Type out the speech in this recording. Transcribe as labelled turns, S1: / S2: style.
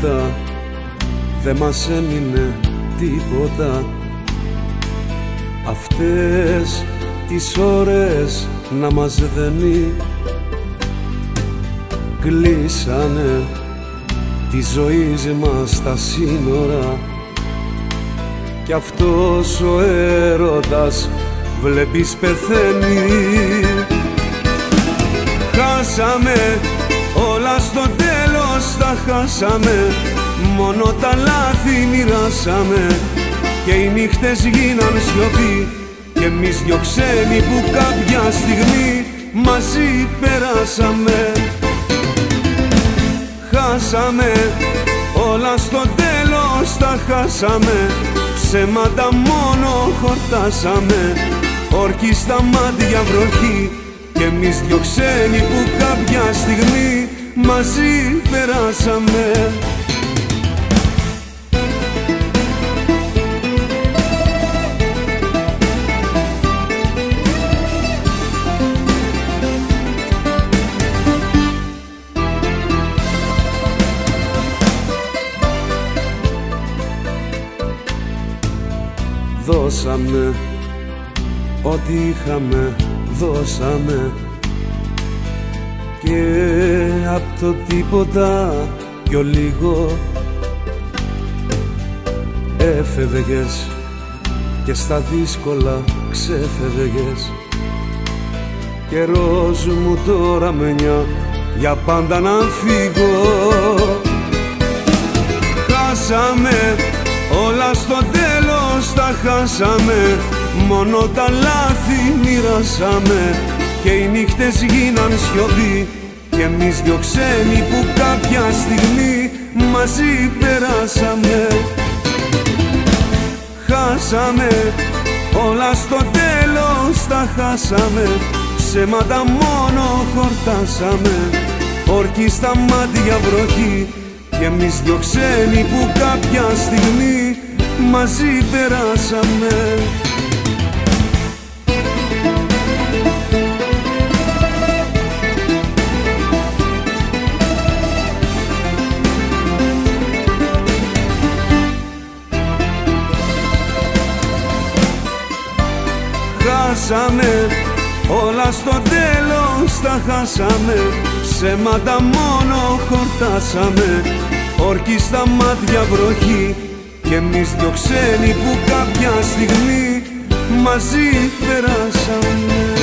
S1: τίποτα, δε μας έμεινε τίποτα. Αυτές τις ώρες να μας δένει, κλείσανε τη ζωή μας τα σύνορα. Κι αυτός ο έρωτας βλέπεις πεθαίνει. Χάσαμε όλα, στο τέλος τα χάσαμε, μόνο τα λάθη μοιράσαμε. Και οι νύχτες γίναν σιωπή και εμείς δυο ξένοι που κάποια στιγμή μαζί περάσαμε. Χάσαμε όλα, στο τέλος τα χάσαμε, ψέματα μόνο χορτάσαμε. Όρκοι στα μάτια βροχή και εμείς δυο ξένοι που κάποια στιγμή μαζί περάσαμε. Δώσαμε ό,τι είχαμε, δώσαμε, και απ' το τίποτα πιο λίγο έφευγες και στα δύσκολα ξέφευγες. Καιρός μου τώρα μενιά για πάντα να φύγω. Χάσαμε όλα, στο τέλος τα χάσαμε, μόνο τα λάθη μοιράσαμε. Και οι νύχτες γίναν σιωπή και εμείς δυο ξένοι που κάποια στιγμή μαζί περάσαμε. Χάσαμε όλα, στο τέλος τα χάσαμε, ψέματα μόνο χορτάσαμε. Όρκοι στα μάτια βροχή και εμείς δυο ξένοι που κάποια στιγμή μαζί περάσαμε. Χάσαμε όλα, στο τέλος τα χάσαμε, ψέματα μόνο χορτάσαμε. Όρκοι στα μάτια βροχή και εμείς δυο ξένοι που κάποια στιγμή μαζί περάσαμε.